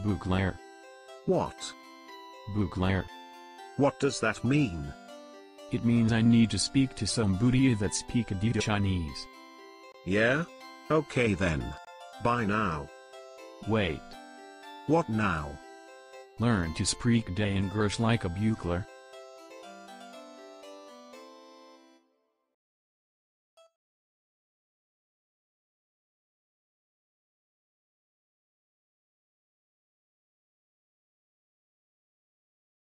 Bukelar. What? Bukelar. What does that mean? It means I need to speak to somebody that speak a bit of Chinese. Yeah? Okay then. Bye now. Wait. What now? Learn to speak English like a bukelar.